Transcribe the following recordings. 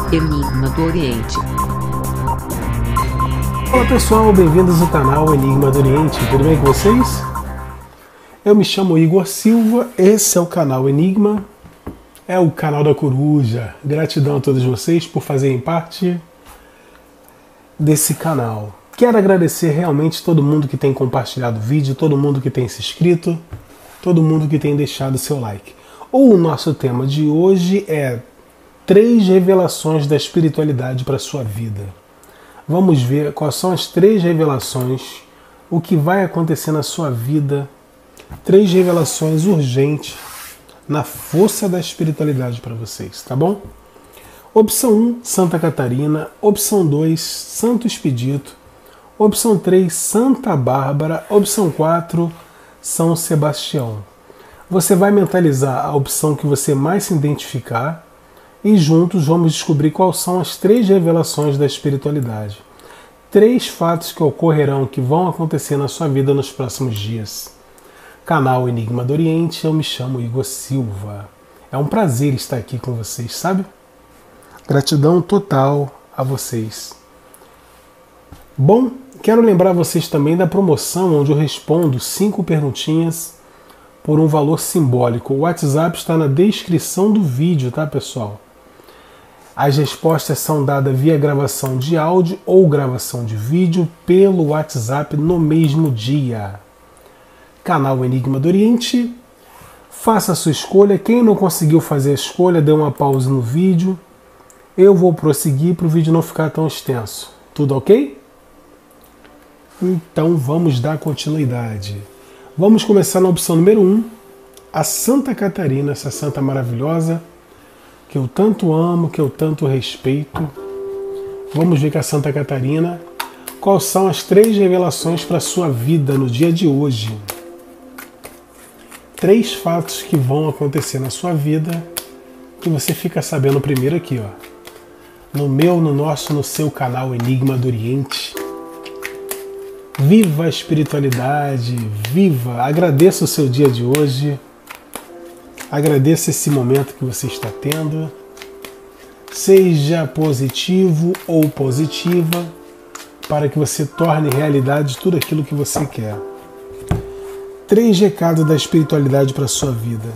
Enigma do Oriente. Olá pessoal, bem-vindos ao canal Enigma do Oriente, tudo bem com vocês? Eu me chamo Igor Silva, esse é o canal Enigma, é o canal da coruja. Gratidão a todos vocês por fazerem parte desse canal. Quero agradecer realmente todo mundo que tem compartilhado o vídeo, todo mundo que tem se inscrito, todo mundo que tem deixado seu like. O nosso tema de hoje é 3 revelações da espiritualidade para a sua vida. Vamos ver quais são as 3 revelações, o que vai acontecer na sua vida, 3 revelações urgentes na força da espiritualidade para vocês, tá bom? Opção 1, Santa Catarina. Opção 2, Santo Expedito. Opção 3, Santa Bárbara. Opção 4, São Sebastião. Você vai mentalizar a opção que você mais se identificar e juntos vamos descobrir quais são as 3 revelações da espiritualidade. 3 fatos que ocorrerão, que vão acontecer na sua vida nos próximos dias. Canal Enigma do Oriente, eu me chamo Igor Silva. É um prazer estar aqui com vocês, sabe? Gratidão total a vocês. Bom, quero lembrar vocês também da promoção onde eu respondo 5 perguntinhas por um valor simbólico. O WhatsApp está na descrição do vídeo, tá, pessoal? As respostas são dadas via gravação de áudio ou gravação de vídeo pelo WhatsApp no mesmo dia. Canal Enigma do Oriente, faça a sua escolha. Quem não conseguiu fazer a escolha, dê uma pausa no vídeo. Eu vou prosseguir para o vídeo não ficar tão extenso. Tudo ok? Então vamos dar continuidade. Vamos começar na opção número 1, a Santa Catarina, essa santa maravilhosa, que eu tanto amo, que eu tanto respeito. Vamos ver com a Santa Catarina quais são as 3 revelações para a sua vida no dia de hoje. 3 fatos que vão acontecer na sua vida que você fica sabendo primeiro aqui, ó. No meu, no nosso, no seu canal Enigma do Oriente. Viva a espiritualidade, viva! Agradeça o seu dia de hoje. Agradeça esse momento que você está tendo. Seja positivo ou positiva para que você torne realidade tudo aquilo que você quer. 3 recados da espiritualidade para a sua vida.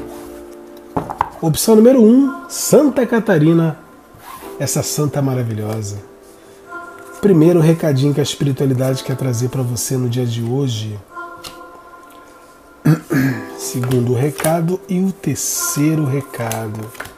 Opção número 1, Santa Catarina, essa santa maravilhosa. Primeiro recadinho que a espiritualidade quer trazer para você no dia de hoje. Segundo recado e o terceiro recado.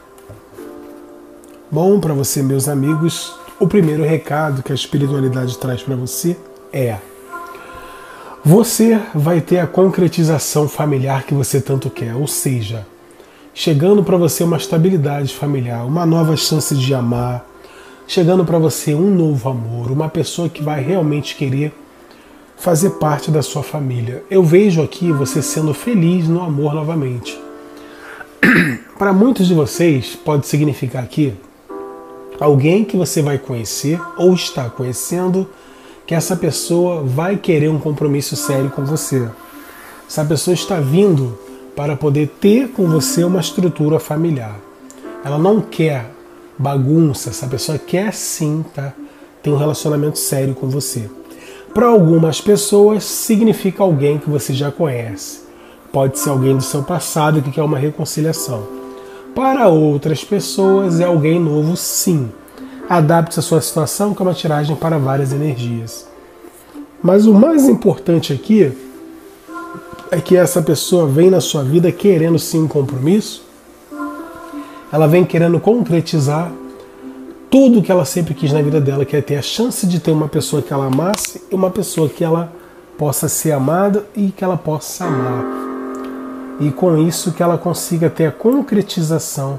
Bom, para você, meus amigos, o primeiro recado que a espiritualidade traz para você é: você vai ter a concretização familiar que você tanto quer, ou seja, chegando para você uma estabilidade familiar, uma nova chance de amar, chegando para você um novo amor, uma pessoa que vai realmente querer fazer parte da sua família. Eu vejo aqui você sendo feliz no amor novamente. Para muitos de vocês, pode significar aqui alguém que você vai conhecer ou está conhecendo, que essa pessoa vai querer um compromisso sério com você. Essa pessoa está vindo para poder ter com você uma estrutura familiar. Ela não quer bagunça, essa pessoa quer sim, tá? Ter um relacionamento sério com você. Para algumas pessoas, significa alguém que você já conhece. Pode ser alguém do seu passado que quer uma reconciliação. Para outras pessoas, é alguém novo sim. Adapte a sua situação, que é uma tiragem para várias energias. Mas o mais importante aqui é que essa pessoa vem na sua vida querendo sim um compromisso. Ela vem querendo concretizar tudo que ela sempre quis na vida dela, que é ter a chance de ter uma pessoa que ela amasse e uma pessoa que ela possa ser amada e que ela possa amar. E com isso que ela consiga ter a concretização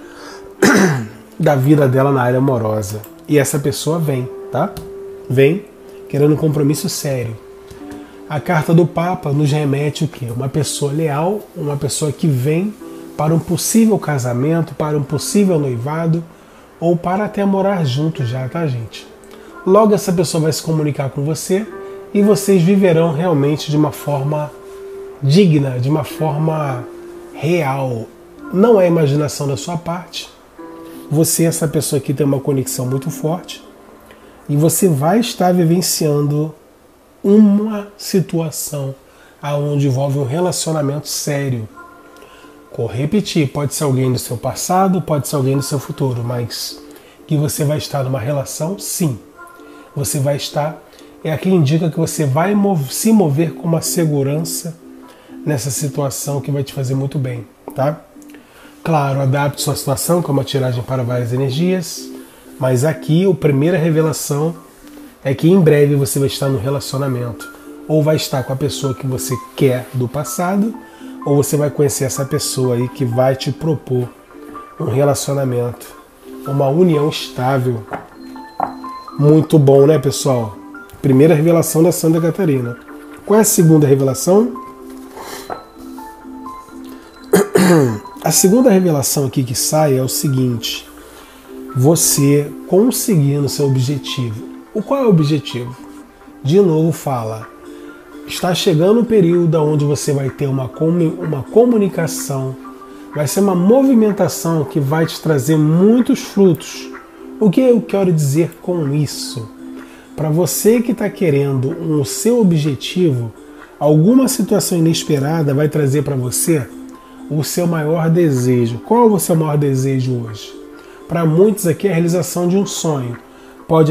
da vida dela na área amorosa. E essa pessoa vem, tá? Vem querendo um compromisso sério. A carta do Papa nos remete o quê? Uma pessoa leal, uma pessoa que vem para um possível casamento, para um possível noivado, ou para até morar juntos já, tá, gente? Logo essa pessoa vai se comunicar com você e vocês viverão realmente de uma forma digna, de uma forma real. Não é imaginação da sua parte, você e essa pessoa aqui tem uma conexão muito forte e você vai estar vivenciando uma situação onde envolve um relacionamento sério. Vou repetir, pode ser alguém do seu passado, pode ser alguém do seu futuro, mas que você vai estar numa relação, sim. Você vai estar, aqui indica que você vai se mover com uma segurança nessa situação que vai te fazer muito bem, tá? Claro, adapte sua situação com uma tiragem para várias energias, mas aqui a primeira revelação é que em breve você vai estar no relacionamento, ou vai estar com a pessoa que você quer do passado, ou você vai conhecer essa pessoa aí que vai te propor um relacionamento, uma união estável. Muito bom, né, pessoal? Primeira revelação da Santa Catarina. Qual é a segunda revelação? A segunda revelação aqui que sai é o seguinte: você conseguindo seu objetivo. Qual é o objetivo? De novo fala, está chegando um período onde você vai ter uma comunicação, vai ser uma movimentação que vai te trazer muitos frutos. O que eu quero dizer com isso? Para você que está querendo o seu objetivo, alguma situação inesperada vai trazer para você o seu maior desejo. Qual é o seu maior desejo hoje? Para muitos aqui é a realização de um sonho. Pode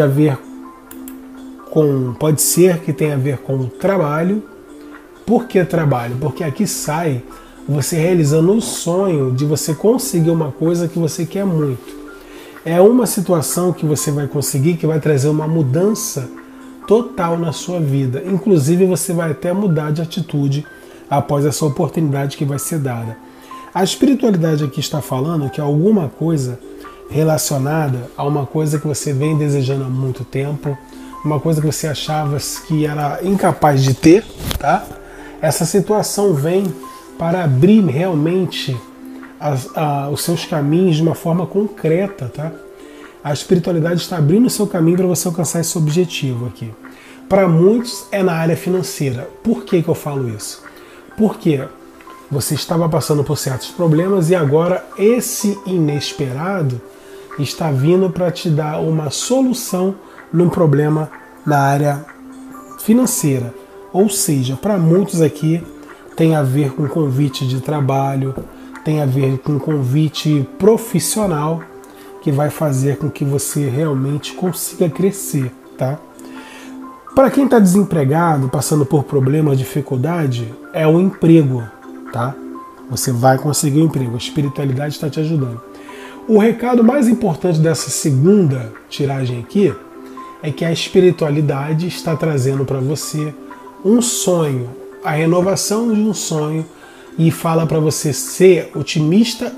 ser que tenha a ver com o trabalho. Por que trabalho? Porque aqui sai você realizando o sonho de você conseguir uma coisa que você quer muito. É uma situação que você vai conseguir que vai trazer uma mudança total na sua vida. Inclusive você vai até mudar de atitude após essa oportunidade que vai ser dada. A espiritualidade aqui está falando que alguma coisa relacionada a uma coisa que você vem desejando há muito tempo, uma coisa que você achava que era incapaz de ter, tá? Essa situação vem para abrir realmente os seus caminhos de uma forma concreta, tá? A espiritualidade está abrindo o seu caminho para você alcançar esse objetivo aqui. Para muitos é na área financeira. Por que eu falo isso? Porque você estava passando por certos problemas e agora esse inesperado está vindo para te dar uma solução num problema na área financeira. Ou seja, para muitos aqui tem a ver com convite de trabalho, tem a ver com convite profissional que vai fazer com que você realmente consiga crescer, tá? Para quem está desempregado, passando por problema, dificuldade, é o emprego, tá? Você vai conseguir um emprego, a espiritualidade está te ajudando. O recado mais importante dessa segunda tiragem aqui é que a espiritualidade está trazendo para você um sonho, a renovação de um sonho, e fala para você ser otimista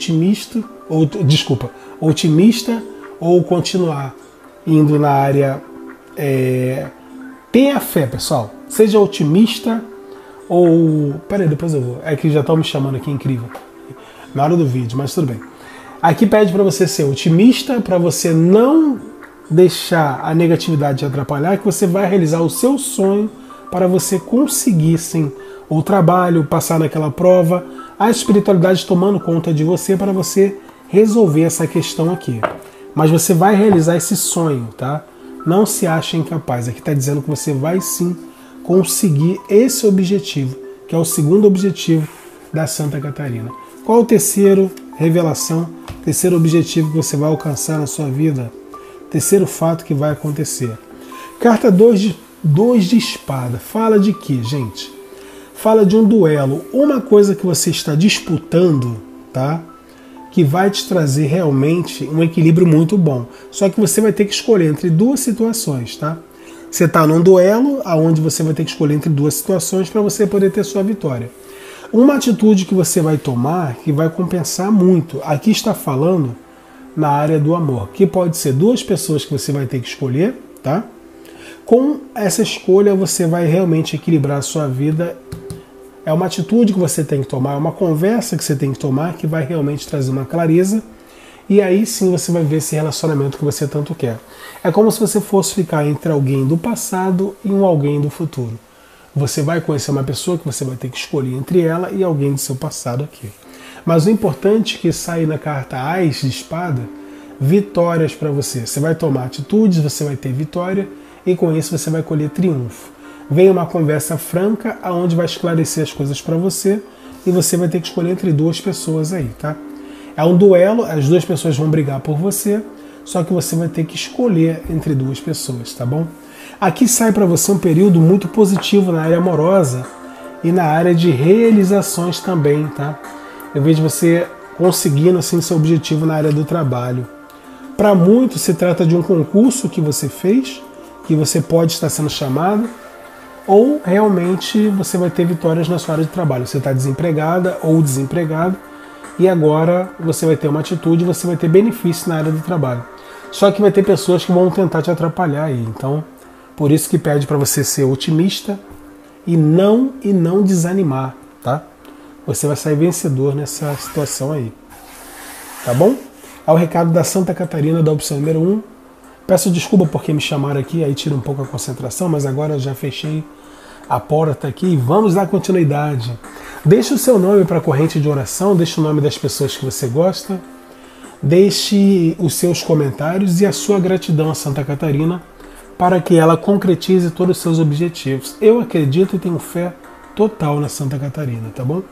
ou continuar indo na área. Tenha fé, pessoal. Seja otimista ou... Peraí, depois eu vou. É que já estão me chamando aqui, incrível. Na hora do vídeo, mas tudo bem. Aqui pede para você ser otimista, para você não deixar a negatividade te atrapalhar, que você vai realizar o seu sonho para você conseguir, sim, o trabalho, passar naquela prova, a espiritualidade tomando conta de você para você resolver essa questão aqui. Mas você vai realizar esse sonho, tá? Não se ache incapaz. Aqui está dizendo que você vai sim conseguir esse objetivo, que é o segundo objetivo da Santa Catarina. Qual o terceiro revelação, terceiro objetivo que você vai alcançar na sua vida? Terceiro fato que vai acontecer. Carta 2 de espada. Fala de quê, gente? Fala de um duelo. Uma coisa que você está disputando, tá? Que vai te trazer realmente um equilíbrio muito bom. Só que você vai ter que escolher entre duas situações, tá? Você está num duelo onde você vai ter que escolher entre duas situações para você poder ter sua vitória. Uma atitude que você vai tomar que vai compensar muito. Aqui está falando na área do amor, que pode ser duas pessoas que você vai ter que escolher, tá? Com essa escolha você vai realmente equilibrar a sua vida. É uma atitude que você tem que tomar, é uma conversa que você tem que tomar que vai realmente trazer uma clareza, e aí sim você vai ver esse relacionamento que você tanto quer. É como se você fosse ficar entre alguém do passado e um alguém do futuro. Você vai conhecer uma pessoa que você vai ter que escolher entre ela e alguém do seu passado aqui. Mas o importante que sai na carta Ás de Espada vitórias para você. Você vai tomar atitudes, você vai ter vitória e com isso você vai colher triunfo. Vem uma conversa franca aonde vai esclarecer as coisas para você e você vai ter que escolher entre duas pessoas aí, tá? É um duelo, as duas pessoas vão brigar por você, só que você vai ter que escolher entre duas pessoas, tá bom? Aqui sai para você um período muito positivo na área amorosa e na área de realizações também, tá? Eu vejo você conseguindo assim seu objetivo na área do trabalho. Para muitos se trata de um concurso que você fez, que você pode estar sendo chamado, ou realmente você vai ter vitórias na sua área de trabalho. Você está desempregada ou desempregado e agora você vai ter uma atitude, você vai ter benefício na área do trabalho. Só que vai ter pessoas que vão tentar te atrapalhar aí. Então, por isso que pede para você ser otimista e não desanimar, tá? Você vai sair vencedor nessa situação aí. Tá bom? É o recado da Santa Catarina, da opção número 1. Peço desculpa porque me chamaram aqui, aí tira um pouco a concentração, mas agora eu já fechei a porta aqui e vamos dar continuidade. Deixe o seu nome para a corrente de oração, deixe o nome das pessoas que você gosta, deixe os seus comentários e a sua gratidão a Santa Catarina para que ela concretize todos os seus objetivos. Eu acredito e tenho fé total na Santa Catarina, tá bom?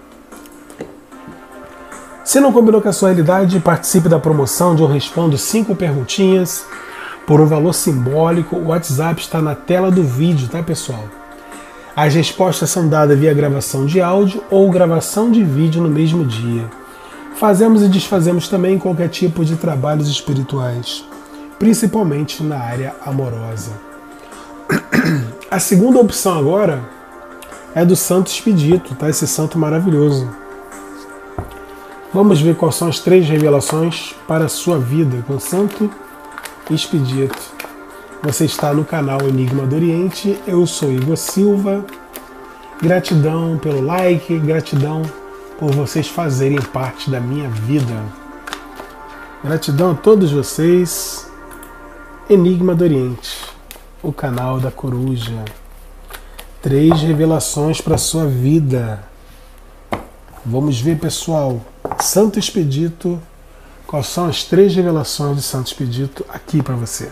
Se não combinou com a sua realidade, participe da promoção de Eu Respondo 5 perguntinhas por um valor simbólico. O WhatsApp está na tela do vídeo, tá, pessoal? As respostas são dadas via gravação de áudio ou gravação de vídeo no mesmo dia. Fazemos e desfazemos também qualquer tipo de trabalhos espirituais, principalmente na área amorosa. A segunda opção agora é do Santo Expedito, tá? Esse santo maravilhoso. Vamos ver quais são as 3 revelações para a sua vida com Santo Expedito. Você está no canal Enigma do Oriente, eu sou Igor Silva. Gratidão pelo like, gratidão por vocês fazerem parte da minha vida. Gratidão a todos vocês. Enigma do Oriente, o canal da coruja. 3 revelações para a sua vida. Vamos ver, pessoal. Santo Expedito, quais são as 3 revelações de Santo Expedito aqui para você?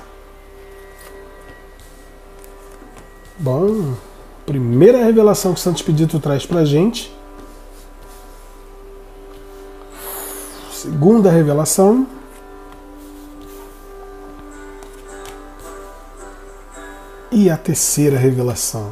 Bom, primeira revelação que Santo Expedito traz para a gente. Segunda revelação. E a terceira revelação.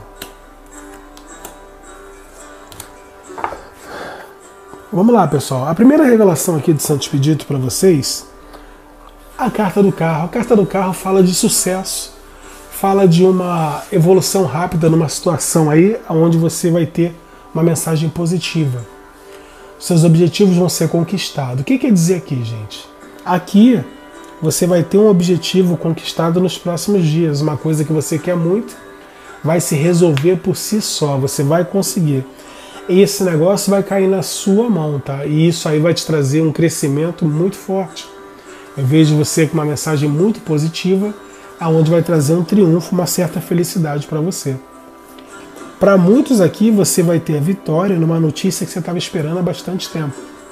Vamos lá, pessoal. A primeira revelação aqui de Santo Expedito para vocês, a carta do carro. A carta do carro fala de sucesso, fala de uma evolução rápida numa situação aí onde você vai ter uma mensagem positiva. Seus objetivos vão ser conquistados. O que quer dizer aqui, gente? Aqui você vai ter um objetivo conquistado nos próximos dias, uma coisa que você quer muito, vai se resolver por si só, você vai conseguir. Esse negócio vai cair na sua mão, tá? E isso aí vai te trazer um crescimento muito forte. Eu vejo você com uma mensagem muito positiva, aonde vai trazer um triunfo, uma certa felicidade para você. Para muitos aqui, você vai ter a vitória numa notícia que você estava esperando há bastante tempo.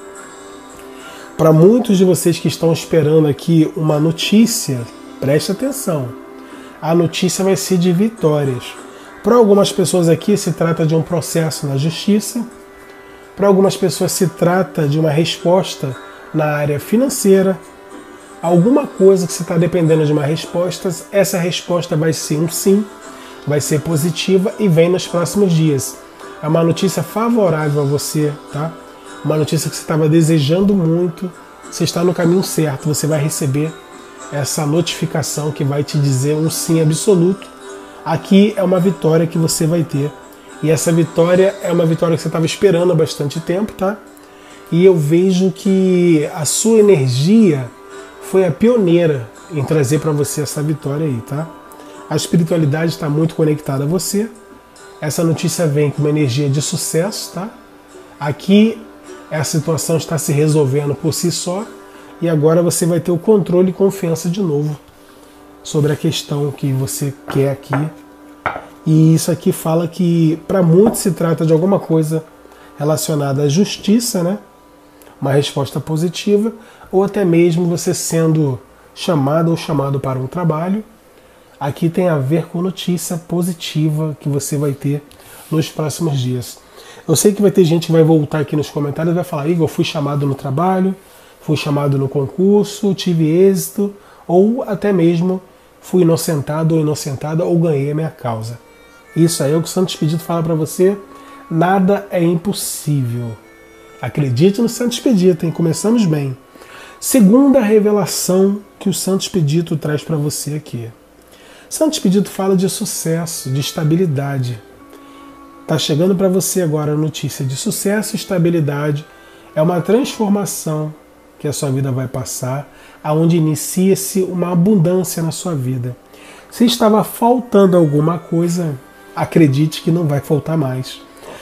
Para muitos de vocês que estão esperando aqui uma notícia, preste atenção. A notícia vai ser de vitórias. Para algumas pessoas aqui se trata de um processo na justiça. Para algumas pessoas se trata de uma resposta na área financeira. Alguma coisa que você está dependendo de uma resposta, essa resposta vai ser um sim, vai ser positiva e vem nos próximos dias. É uma notícia favorável a você, tá? Uma notícia que você estava desejando muito, você está no caminho certo, você vai receber essa notificação que vai te dizer um sim absoluto. Aqui é uma vitória que você vai ter. E essa vitória é uma vitória que você estava esperando há bastante tempo, tá? E eu vejo que a sua energia foi a pioneira em trazer para você essa vitória aí, tá? A espiritualidade está muito conectada a você. Essa notícia vem com uma energia de sucesso, tá? Aqui a situação está se resolvendo por si só e agora você vai ter o controle e confiança de novo sobre a questão que você quer aqui. E isso aqui fala que para muitos se trata de alguma coisa relacionada à justiça, né? Uma resposta positiva, ou até mesmo você sendo chamada ou chamado para um trabalho. Aqui tem a ver com notícia positiva que você vai ter nos próximos dias. Eu sei que vai ter gente que vai voltar aqui nos comentários e vai falar: Igor, fui chamado no trabalho, fui chamado no concurso, tive êxito, ou até mesmo fui inocentado ou inocentada ou ganhei a minha causa. Isso aí é o que o Santo Expedito fala para você. Nada é impossível. Acredite no Santo Expedito, hein? Começamos bem. Segunda revelação que o Santo Expedito traz para você aqui. Santo Expedito fala de sucesso, de estabilidade. Está chegando para você agora a notícia de sucesso e estabilidade. É uma transformação que a sua vida vai passar, aonde inicia-se uma abundância na sua vida. Se estava faltando alguma coisa, acredite que não vai faltar mais.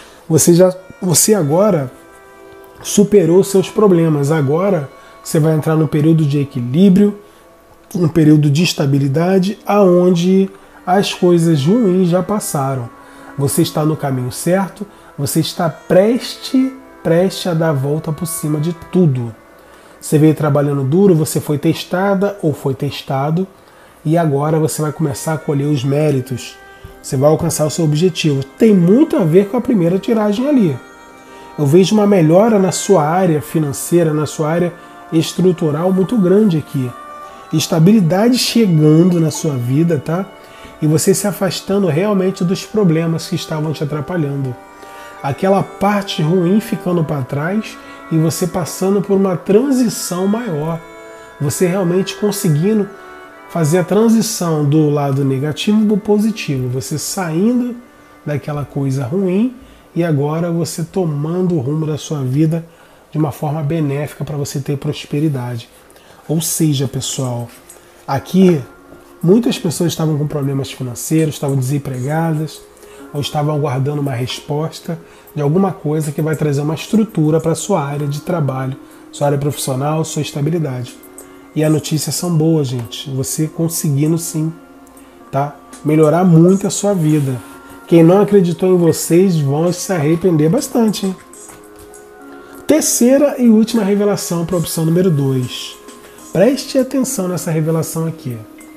Você agora superou seus problemas. Agora você vai entrar num período de equilíbrio, um período de estabilidade, aonde as coisas ruins já passaram. Você está no caminho certo, você está prestes a dar a volta por cima de tudo. Você veio trabalhando duro, você foi testada ou foi testado, e agora você vai começar a colher os méritos. Você vai alcançar o seu objetivo. Tem muito a ver com a primeira tiragem ali. Eu vejo uma melhora na sua área financeira, na sua área estrutural muito grande aqui. Estabilidade chegando na sua vida, tá? E você se afastando realmente dos problemas que estavam te atrapalhando. Aquela parte ruim ficando para trás e você passando por uma transição maior. Você realmente conseguindo fazer a transição do lado negativo para o positivo. Você saindo daquela coisa ruim e agora você tomando o rumo da sua vida de uma forma benéfica para você ter prosperidade. Ou seja, pessoal, aqui muitas pessoas estavam com problemas financeiros, estavam desempregadas, ou estavam aguardando uma resposta de alguma coisa que vai trazer uma estrutura para a sua área de trabalho, sua área profissional, sua estabilidade. E as notícias são boas, gente. Você conseguindo sim, tá? Melhorar muito a sua vida. Quem não acreditou em vocês vão se arrepender bastante, hein? Terceira e última revelação para a opção número 2. Preste atenção nessa revelação aqui.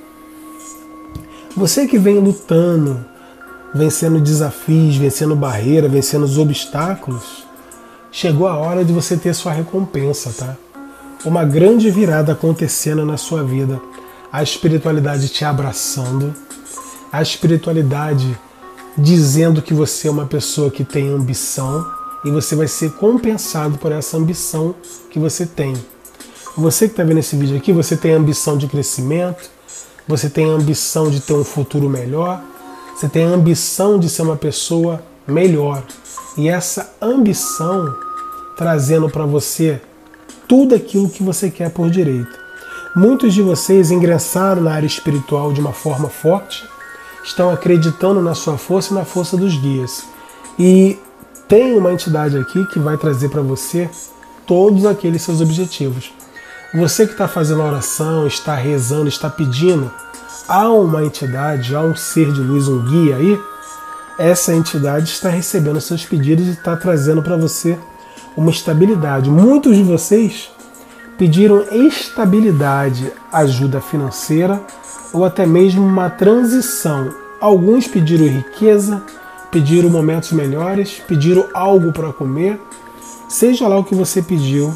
Você que vem lutando, vencendo desafios, vencendo barreiras, vencendo os obstáculos, chegou a hora de você ter sua recompensa, tá? Uma grande virada acontecendo na sua vida. A espiritualidade te abraçando, a espiritualidade dizendo que você é uma pessoa que tem ambição e você vai ser compensado por essa ambição que você tem. Você que está vendo esse vídeo aqui, você tem ambição de crescimento, você tem ambição de ter um futuro melhor, você tem ambição de ser uma pessoa melhor. E essa ambição trazendo para você tudo aquilo que você quer por direito. Muitos de vocês ingressaram na área espiritual de uma forma forte, estão acreditando na sua força e na força dos guias. E tem uma entidade aqui que vai trazer para você todos aqueles seus objetivos. Você que está fazendo a oração, está rezando, está pedindo, há uma entidade, há um ser de luz, um guia aí, essa entidade está recebendo seus pedidos e está trazendo para você uma estabilidade. Muitos de vocês pediram estabilidade, ajuda financeira ou até mesmo uma transição. Alguns pediram riqueza, pediram momentos melhores, pediram algo para comer. Seja lá o que você pediu,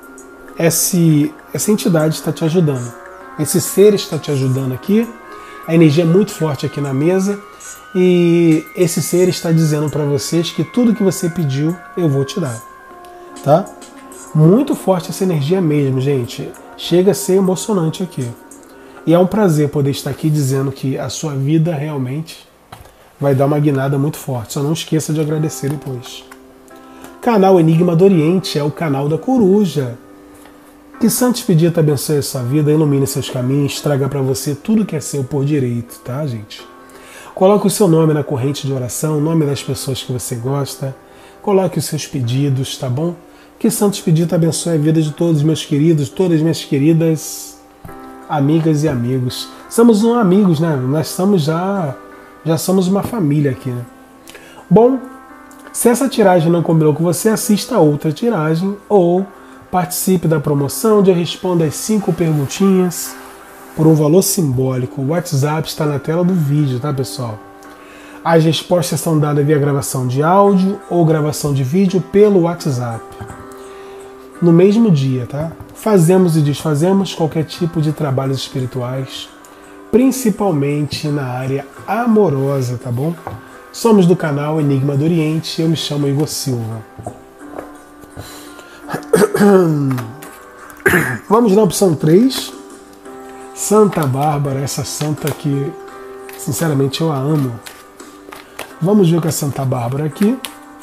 essa entidade está te ajudando. Esse ser está te ajudando aqui. A energia é muito forte aqui na mesa e esse ser está dizendo para vocês que tudo que você pediu eu vou te dar. Tá? Muito forte essa energia mesmo, gente. Chega a ser emocionante aqui. E é um prazer poder estar aqui dizendo que a sua vida realmente vai dar uma guinada muito forte. Só não esqueça de agradecer depois. Canal Enigma do Oriente é o canal da coruja. Que Santo Expedito abençoe a sua vida, ilumine seus caminhos, traga para você tudo que é seu por direito, tá, gente? Coloque o seu nome na corrente de oração, o nome das pessoas que você gosta. Coloque os seus pedidos, tá bom? Que Santo Expedito abençoe a vida de todos os meus queridos, todas as minhas queridas amigas e amigos. Somos amigos, né? Nós somos já somos uma família aqui, né? Bom, se essa tiragem não combinou com você, assista a outra tiragem ou participe da promoção onde eu respondo as 5 perguntinhas por um valor simbólico. O WhatsApp está na tela do vídeo, tá, pessoal? As respostas são dadas via gravação de áudio ou gravação de vídeo pelo WhatsApp. No mesmo dia, tá? Fazemos e desfazemos qualquer tipo de trabalhos espirituais, principalmente na área amorosa, tá bom? Somos do canal Enigma do Oriente, eu me chamo Igor Silva. Vamos na opção 3. Santa Bárbara, essa santa que, sinceramente, eu a amo. Vamos ver com a Santa Bárbara aqui.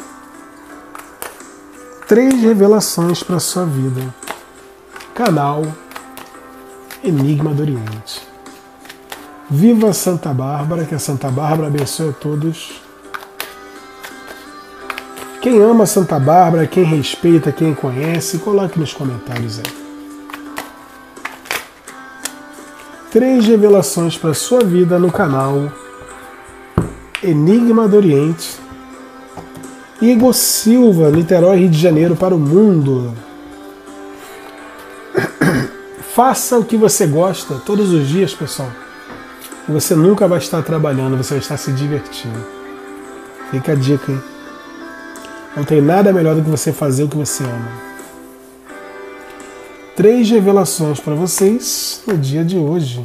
3 revelações para a sua vida. Canal Enigma do Oriente. Viva Santa Bárbara, que a Santa Bárbara abençoe a todos. Quem ama Santa Bárbara, quem respeita, quem conhece, coloque nos comentários aí. 3 revelações para a sua vida no canal Enigma do Oriente. Igor Silva, Niterói, Rio de Janeiro, para o mundo. Faça o que você gosta todos os dias, pessoal. E você nunca vai estar trabalhando, você vai estar se divertindo. Fica a dica, hein? Não tem nada melhor do que você fazer o que você ama. 3 revelações para vocês no dia de hoje.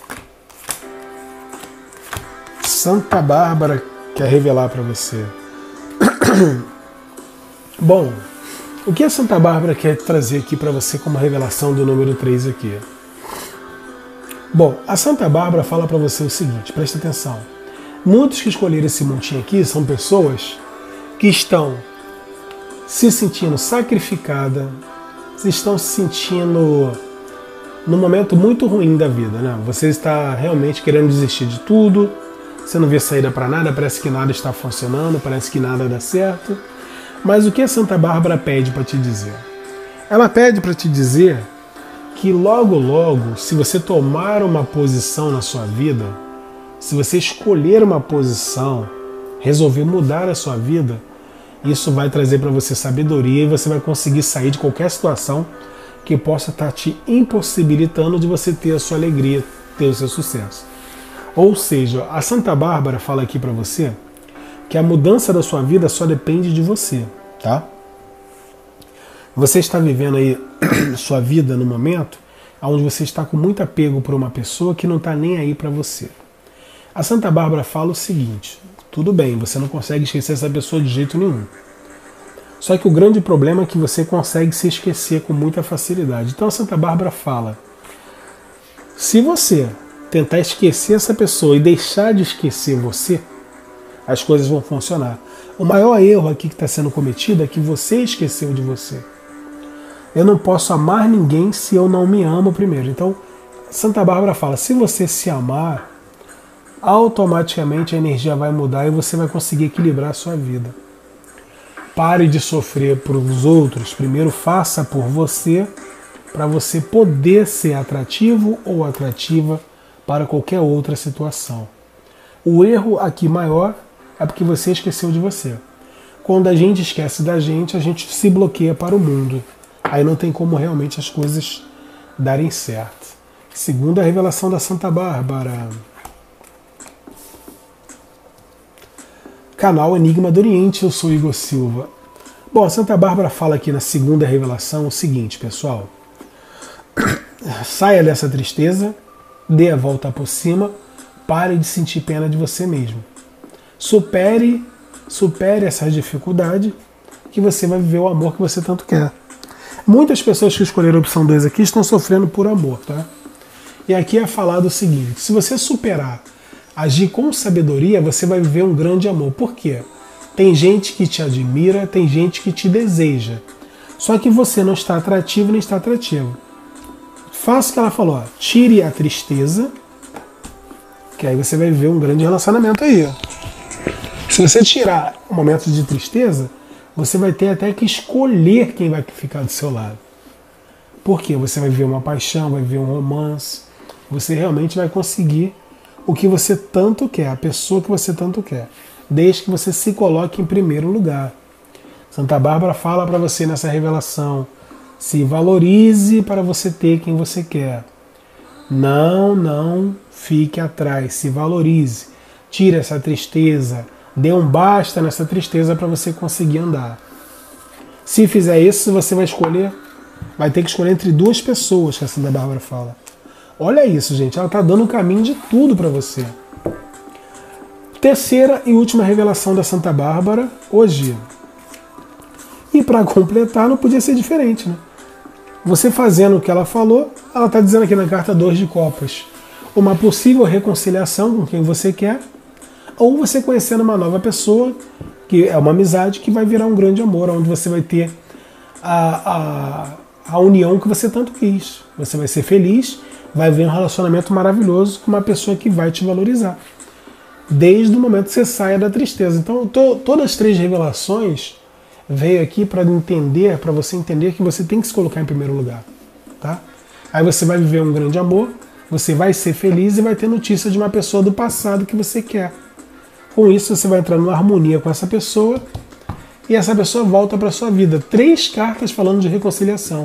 Santa Bárbara quer revelar para você. Bom, o que a Santa Bárbara quer trazer aqui para você como revelação do número 3 aqui? Bom, a Santa Bárbara fala para você o seguinte, presta atenção. Muitos que escolheram esse montinho aqui são pessoas que estão se sentindo sacrificadas, estão se sentindo num momento muito ruim da vida, né? Você está realmente querendo desistir de tudo, você não vê saída para nada, parece que nada está funcionando, parece que nada dá certo. Mas o que a Santa Bárbara pede para te dizer? Ela pede para te dizer que logo, logo, se você tomar uma posição na sua vida, se você escolher uma posição, resolver mudar a sua vida, isso vai trazer para você sabedoria e você vai conseguir sair de qualquer situação que possa estar te impossibilitando de você ter a sua alegria, ter o seu sucesso. Ou seja, a Santa Bárbara fala aqui para você que a mudança da sua vida só depende de você, tá? Você está vivendo aí sua vida no momento onde você está com muito apego por uma pessoa que não está nem aí para você. A Santa Bárbara fala o seguinte: tudo bem, você não consegue esquecer essa pessoa de jeito nenhum. Só que o grande problema é que você consegue se esquecer com muita facilidade. Então a Santa Bárbara fala: se você tentar esquecer essa pessoa e deixar de esquecer você, as coisas vão funcionar. O maior erro aqui que está sendo cometido é que você esqueceu de você. Eu não posso amar ninguém se eu não me amo primeiro. Então, Santa Bárbara fala, se você se amar, automaticamente a energia vai mudar e você vai conseguir equilibrar a sua vida. Pare de sofrer por os outros. Primeiro faça por você, para você poder ser atrativo ou atrativa para qualquer outra situação. O erro aqui maior é porque você esqueceu de você. Quando a gente esquece da gente, a gente se bloqueia para o mundo. Aí não tem como realmente as coisas darem certo. Segunda revelação da Santa Bárbara. Canal Enigma do Oriente, eu sou Igor Silva. Bom, a Santa Bárbara fala aqui na segunda revelação o seguinte, pessoal. Saia dessa tristeza, dê a volta por cima, pare de sentir pena de você mesmo. Supere essa dificuldade que você vai viver o amor que você tanto quer. Muitas pessoas que escolheram a opção 2 aqui estão sofrendo por amor, tá? E aqui é falado o seguinte, se você superar, agir com sabedoria, você vai viver um grande amor. Por quê? Tem gente que te admira, tem gente que te deseja. Só que você não está atrativo nem está atrativo. Faça o que ela falou, ó, tire a tristeza, que aí você vai viver um grande relacionamento aí. Se você tirar o momento de tristeza, você vai ter até que escolher quem vai ficar do seu lado. Por quê? Você vai viver uma paixão, vai viver um romance, você realmente vai conseguir o que você tanto quer, a pessoa que você tanto quer, desde que você se coloque em primeiro lugar. Santa Bárbara fala para você nessa revelação, se valorize para você ter quem você quer. Não fique atrás, se valorize. Tire essa tristeza, dê um basta nessa tristeza para você conseguir andar. Se fizer isso, você vai ter que escolher entre duas pessoas, que a Santa Bárbara fala. Olha isso, gente, ela está dando o caminho de tudo para você. Terceira e última revelação da Santa Bárbara, hoje. E para completar, não podia ser diferente, né? Você fazendo o que ela falou, ela está dizendo aqui na carta 2 de Copas, uma possível reconciliação com quem você quer, ou você conhecendo uma nova pessoa, que é uma amizade, que vai virar um grande amor, onde você vai ter a união que você tanto quis. Você vai ser feliz, vai ver um relacionamento maravilhoso com uma pessoa que vai te valorizar. Desde o momento que você saia da tristeza. Então, todas as 3 revelações veio aqui para você entender que você tem que se colocar em primeiro lugar. Tá? Aí você vai viver um grande amor, você vai ser feliz e vai ter notícia de uma pessoa do passado que você quer. Com isso, você vai entrar numa harmonia com essa pessoa e essa pessoa volta para a sua vida. 3 cartas falando de reconciliação.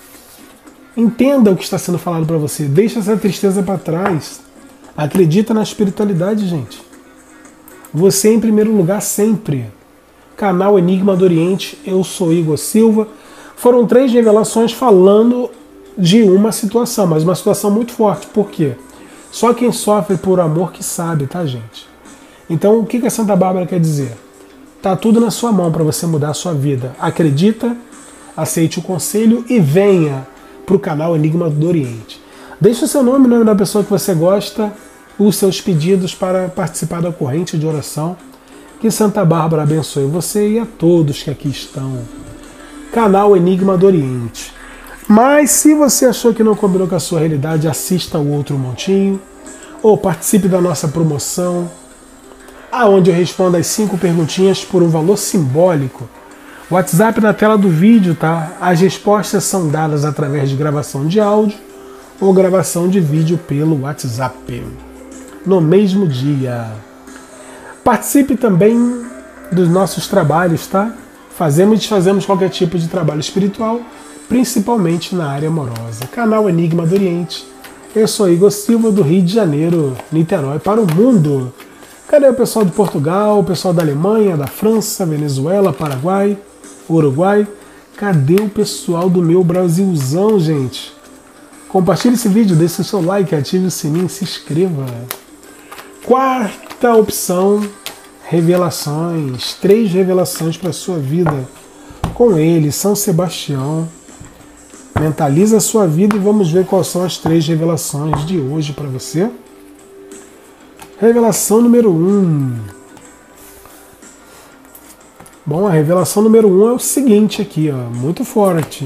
Entenda o que está sendo falado para você. Deixa essa tristeza para trás. Acredita na espiritualidade, gente. Você em primeiro lugar sempre. Canal Enigma do Oriente, eu sou Igor Silva. Foram 3 revelações falando de uma situação, mas uma situação muito forte. Por quê? Só quem sofre por amor que sabe, tá, gente? Então, o que a Santa Bárbara quer dizer? Tá tudo na sua mão para você mudar a sua vida. Acredita, aceite o conselho e venha para o canal Enigma do Oriente. Deixe o seu nome, o nome da pessoa que você gosta, os seus pedidos para participar da corrente de oração. Que Santa Bárbara abençoe você e a todos que aqui estão. Canal Enigma do Oriente. Mas se você achou que não combinou com a sua realidade, assista o outro montinho ou participe da nossa promoção, aonde eu respondo as 5 perguntinhas por um valor simbólico. WhatsApp na tela do vídeo, tá? As respostas são dadas através de gravação de áudio ou gravação de vídeo pelo WhatsApp. No mesmo dia. Participe também dos nossos trabalhos, tá? Fazemos e desfazemos qualquer tipo de trabalho espiritual, principalmente na área amorosa. Canal Enigma do Oriente. Eu sou Igor Silva, do Rio de Janeiro, Niterói, para o mundo. Cadê o pessoal de Portugal, o pessoal da Alemanha, da França, Venezuela, Paraguai, Uruguai? Cadê o pessoal do meu Brasilzão, gente? Compartilhe esse vídeo, deixe o seu like, ative o sininho e se inscreva. Quarta opção, revelações. 3 revelações para a sua vida. Com ele, São Sebastião. Mentaliza a sua vida e vamos ver quais são as 3 revelações de hoje para você. Revelação número 1. Bom, a revelação número 1 é o seguinte aqui, ó, muito forte.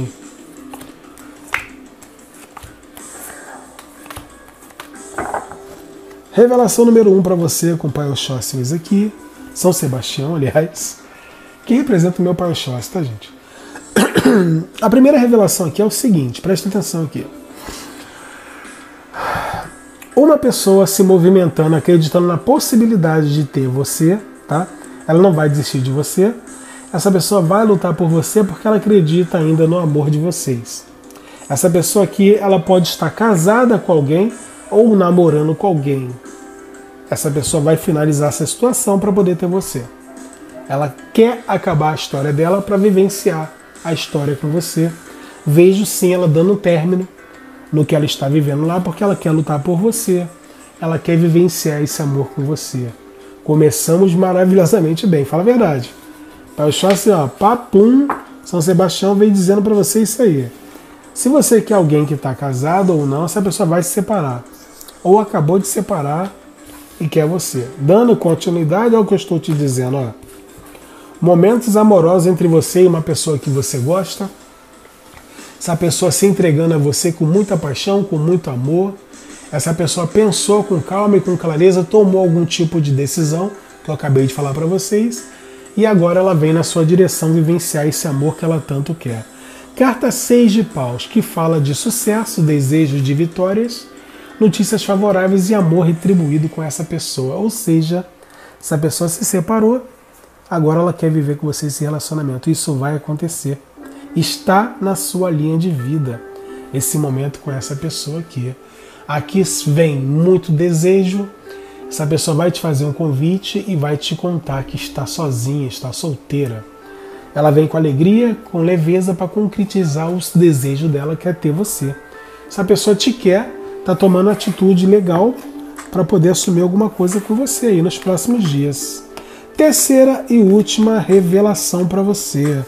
Revelação número 1 para você com o Pai Oxóssi aqui, São Sebastião, aliás, que representa o meu Pai Oxóssi, tá, gente? A primeira revelação aqui é o seguinte, presta atenção aqui. Uma pessoa se movimentando, acreditando na possibilidade de ter você, tá? Ela não vai desistir de você. Essa pessoa vai lutar por você porque ela acredita ainda no amor de vocês. Essa pessoa aqui, ela pode estar casada com alguém ou namorando com alguém. Essa pessoa vai finalizar essa situação para poder ter você. Ela quer acabar a história dela para vivenciar a história com você. Vejo sim ela dando um término no que ela está vivendo lá, porque ela quer lutar por você, ela quer vivenciar esse amor com você. Começamos maravilhosamente bem, fala a verdade. Pai Oxóssi, ó, papum, São Sebastião veio dizendo para você isso aí. Se você quer alguém que está casado ou não, essa pessoa vai se separar. Ou acabou de separar e quer você. Dando continuidade ao que eu estou te dizendo, ó. Momentos amorosos entre você e uma pessoa que você gosta. Essa pessoa se entregando a você com muita paixão, com muito amor. Essa pessoa pensou com calma e com clareza, tomou algum tipo de decisão, que eu acabei de falar para vocês, e agora ela vem na sua direção vivenciar esse amor que ela tanto quer. Carta 6 de Paus, que fala de sucesso, desejo de vitórias, notícias favoráveis e amor retribuído com essa pessoa. Ou seja, essa pessoa se separou, agora ela quer viver com você esse relacionamento. Isso vai acontecer. Está na sua linha de vida esse momento com essa pessoa aqui. Aqui vem muito desejo. Essa pessoa vai te fazer um convite e vai te contar que está sozinha, está solteira. Ela vem com alegria, com leveza para concretizar os desejos dela, que é ter você. Essa pessoa te quer, está tomando atitude legal para poder assumir alguma coisa com você aí nos próximos dias. Terceira e última revelação para você.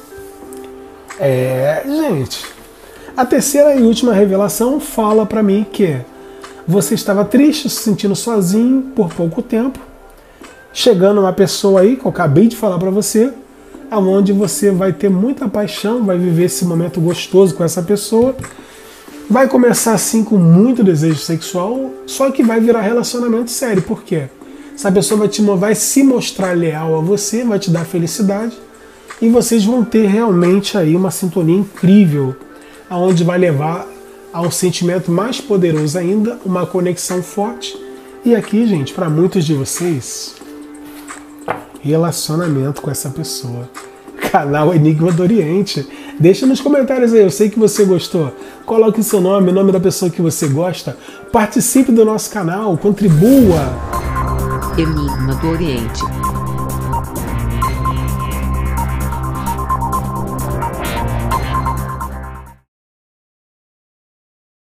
Gente, a terceira e última revelação fala para mim que você estava triste, se sentindo sozinho por pouco tempo, chegando uma pessoa aí, que eu acabei de falar para você, onde você vai ter muita paixão, vai viver esse momento gostoso com essa pessoa, vai começar assim com muito desejo sexual, só que vai virar relacionamento sério. Por quê? Essa pessoa vai se mostrar leal a você, vai te dar felicidade, e vocês vão ter realmente aí uma sintonia incrível, aonde vai levar a um sentimento mais poderoso ainda, uma conexão forte. E aqui, gente, para muitos de vocês, relacionamento com essa pessoa. Canal Enigma do Oriente. Deixa nos comentários aí, eu sei que você gostou. Coloque seu nome, o nome da pessoa que você gosta. Participe do nosso canal, contribua. Enigma do Oriente.